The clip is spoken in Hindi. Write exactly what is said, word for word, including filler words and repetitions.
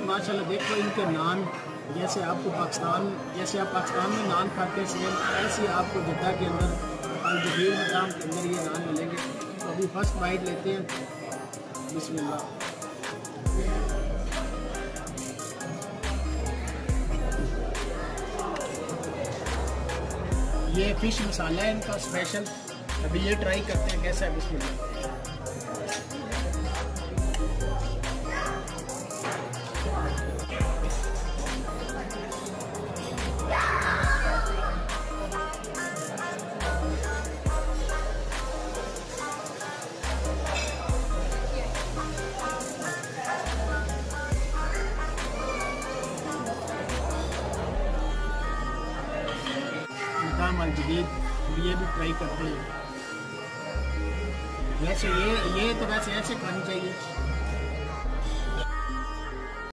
माशाल्लाह देखो इनके नान, जैसे आपको पाकिस्तान जैसे आप पाकिस्तान में नान खाते हैं सेम ऐसे आपको जद्दा के अंदर अल जदीद मकाम के अंदर ये नान मिलेंगे। तो अभी फर्स्ट बाइट लेते हैं, बिस्मिल्लाह। ये फिश मसाला है इनका स्पेशल, अभी ये ट्राई करते हैं कैसा है, बिस्मिल्लाह। मकाम जदीद ये भी ट्राई करते हैं। वैसे ये ये तो वैसे ऐसे खानी चाहिए।